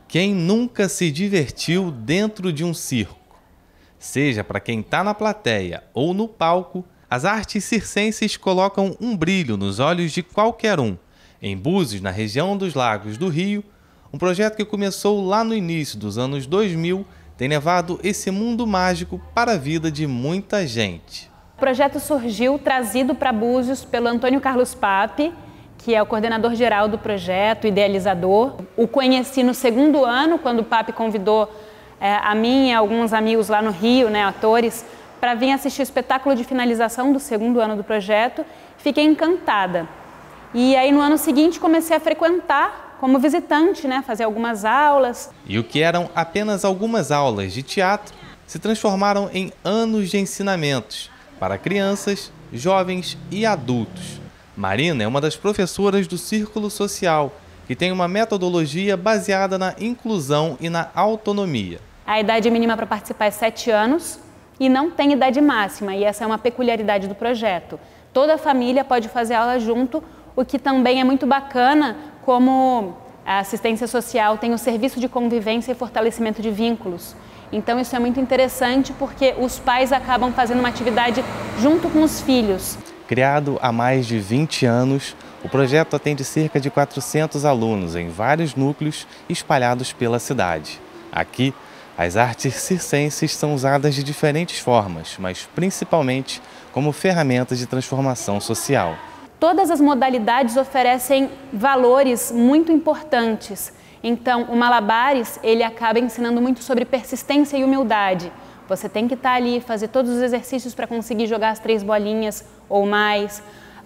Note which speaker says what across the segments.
Speaker 1: Quem nunca se divertiu dentro de um circo? Seja para quem está na plateia ou no palco, as artes circenses colocam um brilho nos olhos de qualquer um. Em Búzios, na região dos Lagos do Rio, um projeto que começou lá no início dos anos 2000 tem levado esse mundo mágico para a vida de muita gente.
Speaker 2: O projeto surgiu trazido para Búzios pelo Antônio Carlos Pape, que é o coordenador geral do projeto, idealizador. O conheci no segundo ano, quando o Pape convidou a mim e alguns amigos lá no Rio, atores, para vir assistir o espetáculo de finalização do segundo ano do projeto. Fiquei encantada. E aí no ano seguinte comecei a frequentar como visitante, fazer algumas aulas.
Speaker 1: E o que eram apenas algumas aulas de teatro se transformaram em anos de ensinamentos para crianças, jovens e adultos. Marina é uma das professoras do Círculo Social, que tem uma metodologia baseada na inclusão e na autonomia.
Speaker 2: A idade mínima para participar é 7 anos e não tem idade máxima, e essa é uma peculiaridade do projeto. Toda a família pode fazer aula junto, o que também é muito bacana, como a assistência social tem o serviço de convivência e fortalecimento de vínculos. Então isso é muito interessante porque os pais acabam fazendo uma atividade junto com os filhos.
Speaker 1: Criado há mais de 20 anos, o projeto atende cerca de 400 alunos em vários núcleos espalhados pela cidade. Aqui, as artes circenses são usadas de diferentes formas, mas principalmente como ferramentas de transformação social.
Speaker 2: Todas as modalidades oferecem valores muito importantes. Então, o Malabares, ele acaba ensinando muito sobre persistência e humildade. Você tem que estar ali, fazer todos os exercícios para conseguir jogar as 3 bolinhas ou mais.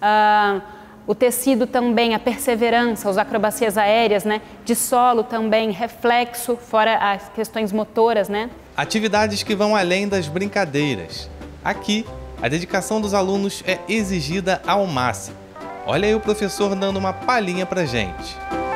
Speaker 2: O tecido também, a perseverança, as acrobacias aéreas, de solo também, reflexo, fora as questões motoras.
Speaker 1: Atividades que vão além das brincadeiras. Aqui, a dedicação dos alunos é exigida ao máximo. Olha aí o professor dando uma palhinha pra gente.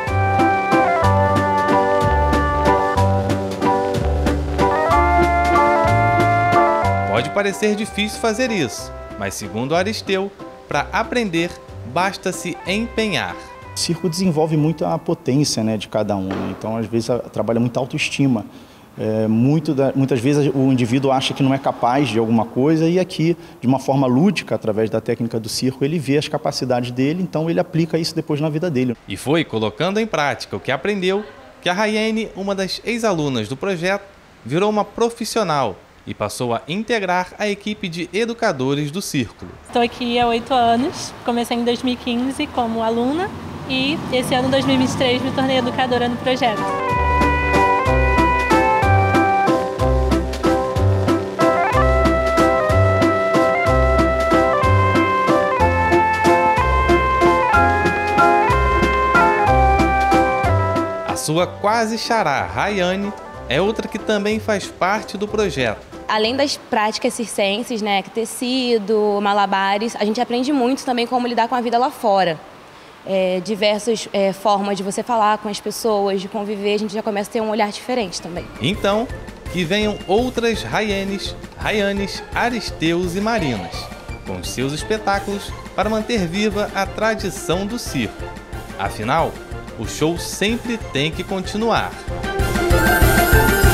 Speaker 1: Pode parecer difícil fazer isso, mas segundo Aristeu, para aprender, basta se empenhar.
Speaker 3: O circo desenvolve muito a potência de cada um, então às vezes trabalha muita autoestima. Muitas vezes o indivíduo acha que não é capaz de alguma coisa e aqui, de uma forma lúdica, através da técnica do circo, ele vê as capacidades dele, então ele aplica isso depois na vida dele.
Speaker 1: E foi colocando em prática o que aprendeu que a Rayane, uma das ex-alunas do projeto, virou uma profissional e passou a integrar a equipe de educadores do Círculo.
Speaker 4: Estou aqui há 8 anos, comecei em 2015 como aluna e esse ano, 2023, me tornei educadora no projeto.
Speaker 1: A sua quase xará, Rayane, é outra que também faz parte do projeto.
Speaker 5: Além das práticas circenses, tecido, malabares, a gente aprende muito também como lidar com a vida lá fora. Diversas formas de você falar com as pessoas, de conviver, a gente já começa a ter um olhar diferente também.
Speaker 1: Então, que venham outras Rayanes, Aristeus e Marinas, com os seus espetáculos para manter viva a tradição do circo. Afinal, o show sempre tem que continuar.